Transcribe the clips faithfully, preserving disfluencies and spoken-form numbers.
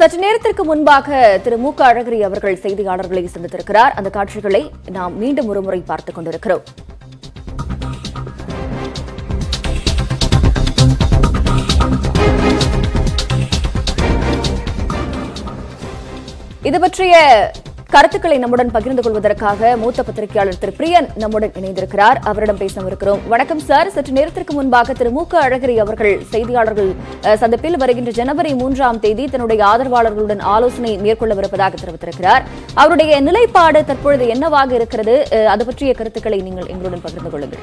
சற்று நேரத்திற்கு முன்பாக திரு mu.ka.azhagiri அவர்கள் செய்தியாளர்களை சந்தித்திருக்கிறார். அந்த காட்சிகளை நாம் மீண்டும் ஒருமுறை பார்த்துக் கொண்டிருக்கிறோம். இது பற்றிய கருத்துக்களை நம்முடன் பகிர்ந்து கொள்வதற்காக மூத்த பத்திரிகையாளர் திரு பிரியன் நம்முடன் இணைந்திருக்கிறார். அவரிடம் பேசவிருக்கிறோம். வணக்கம் சார். சற்று நேரத்திற்கு முன்பாக திரு mu.ka.azhagiri அவர்கள் செய்தியாளர்கள் சந்திப்பில் வருகின்ற ஜனவரி மூன்றாம் தேதி தன்னுடைய ஆதரவாளர்களுடன் ஆலோசனை மேற்கொள்ளவிருப்பதாக தெரிவித்திருக்கிறார். அவருடைய நிலைப்பாடு தற்பொழுது என்னவாக இருக்கிறது? அது பற்றிய கருத்துக்களை நீங்கள் எங்களுடன் பகிர்ந்து கொள்ளுங்கள்.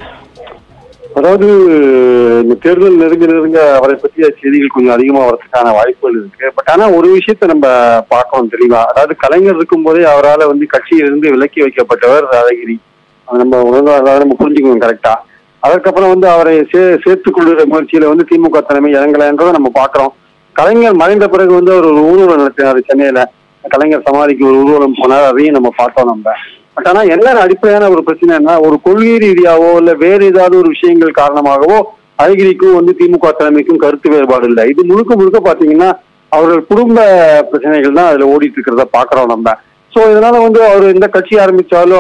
அதாவது இந்த தேர்தல் நெருங்க நெருங்க அவரை பற்றிய செய்திகள் கொஞ்சம் அதிகமா வரதுக்கான வாய்ப்புகள் இருக்கு. பட் ஆனா ஒரு விஷயத்த நம்ம பார்க்கணும் தெளிவா. அதாவது கலைஞர் இருக்கும் போதே அவரால் வந்து கட்சியிலிருந்து விலக்கி வைக்கப்பட்டவர் அழகிரி. நம்ம உணர்ந்து அதாவது நம்ம புரிஞ்சுக்கணும் கரெக்டா. அதற்கப்புறம் வந்து அவரை சே சேர்த்துக் கொள்கிற முயற்சியில வந்து திமுக தலைமை இறங்கலைன்றதை நம்ம பாக்குறோம். கலைஞர் மறைந்த பிறகு வந்து அவர் ஒரு ஊர்வலம் நடத்தினார் சென்னையில. கலைஞர் சமாதிக்கு ஒரு ஊர்வலம் போனார். அதையும் நம்ம பார்த்தோம் நம்ம. பட் ஆனா என்ன அடிப்படையான ஒரு பிரச்சனைன்னா ஒரு கொள்கை ரீதியாவோ இல்ல வேறு ஏதாவது ஒரு விஷயங்கள் காரணமாகவோ அழகிரிக்கும் வந்து திமுக தலைமைக்கும் கருத்து வேறுபாடு இல்லை. இது முழுக்க முழுக்க பாத்தீங்கன்னா அவர்கள் குடும்ப பிரச்சனைகள் தான் அதுல ஓடிட்டு இருக்கிறத பாக்குறோம் நம்ம. சோ இதனால வந்து அவர் எந்த கட்சி ஆரம்பிச்சாலோ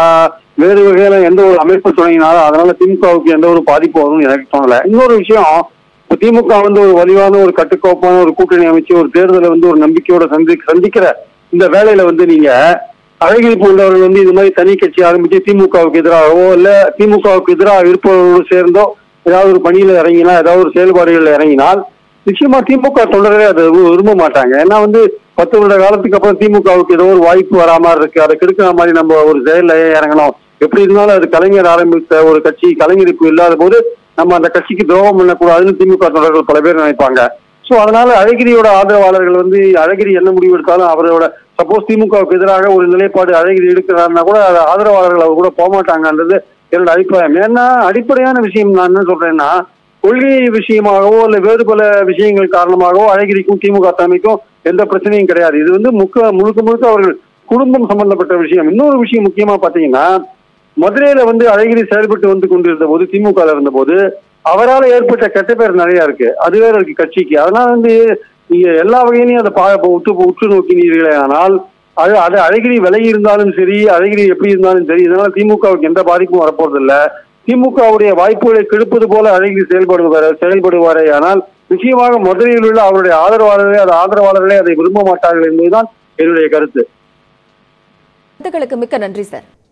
வேறு வகையில எந்த ஒரு அமைப்பு தொடங்கினாலும் அதனால திமுகவுக்கு எந்த ஒரு பாதிப்பு வரும்னு எனக்கு தோணல. இன்னொரு விஷயம், இப்ப திமுக வந்து ஒரு வலிவான ஒரு கட்டுக்கோப்பான ஒரு கூட்டணி அமைச்சு ஒரு தேர்தலை வந்து ஒரு நம்பிக்கையோட சந்தி சந்திக்கிற இந்த வேலையில வந்து நீங்க அழகிரி போன்றவர்கள் வந்து இது மாதிரி தனி கட்சி ஆரம்பிச்சு திமுகவுக்கு எதிராகவோ இல்ல திமுகவுக்கு எதிராக இருப்பவர்களோடு சேர்ந்தோ ஏதாவது ஒரு பணியில இறங்கினா ஏதாவது ஒரு செயல்பாடுகள் இறங்கினால் நிச்சயமா திமுக தொண்டர்களே அதை விரும்ப மாட்டாங்க. ஏன்னா வந்து பத்து வருட காலத்துக்கு அப்புறம் திமுகவுக்கு ஏதோ ஒரு வாய்ப்பு வராம இருக்கு, அதை கெடுக்கிற மாதிரி நம்ம ஒரு செயல்ல இறங்கணும். எப்படி இருந்தாலும் அது கலைஞர் ஆரம்பித்த ஒரு கட்சி, கலைஞர் இப்போ இல்லாத போது நம்ம அந்த கட்சிக்கு துரோகம் பண்ணக்கூடாதுன்னு திமுக தொண்டர்கள் பல பேர் நினைப்பாங்க. சோ அதனால அழகிரியோட ஆதரவாளர்கள் வந்து அழகிரி என்ன முடிவு எடுத்தாலும் அவரோட சப்போஸ் திமுகவுக்கு எதிராக ஒரு நிலைப்பாடு அழகிரி எடுக்கிறாருன்னா கூட ஆதரவாளர்கள் அவர் கூட போகமாட்டாங்கன்றது என்னோட அபிப்பிராயம். ஏன்னா அடிப்படையான விஷயம் நான் என்ன சொல்றேன்னா கொள்கை விஷயமாகவோ இல்ல வேறு பல விஷயங்கள் காரணமாகவோ அழகிரிக்கும் திமுக தலைமைக்கும் எந்த பிரச்சனையும் கிடையாது. இது வந்து முக்க முழுக்க முழுக்க அவர்கள் குடும்பம் சம்பந்தப்பட்ட விஷயம். இன்னொரு விஷயம் முக்கியமா பாத்தீங்கன்னா மதுரையில வந்து அழகிரி செயல்பட்டு வந்து கொண்டிருந்த போது திமுக இருந்த போது அவரால் ஏற்பட்ட கெட்ட பேர் நிறைய இருக்கு. அது வேற இருக்கு கட்சிக்கு. அதனால வந்து நீங்க எல்லா வகையிலையும் அதை பா உற்று உற்று நோக்கினீர்களே ஆனால் அது அது அழகிரி விலகி இருந்தாலும் சரி அழகிரி எப்படி இருந்தாலும் சரி இதனால திமுகவுக்கு எந்த பாதிப்பும் வரப்போறது இல்லை. திமுகவுடைய வாய்ப்புகளை கெடுப்பது போல அழகிரி செயல்படுவார செயல்படுவாரே ஆனால் நிச்சயமாக மதுரையில் உள்ள அவருடைய ஆதரவாளர்களே அது ஆதரவாளர்களே அதை விரும்ப மாட்டார்கள் என்பதுதான் என்னுடைய கருத்து. மிக்க நன்றி சார்.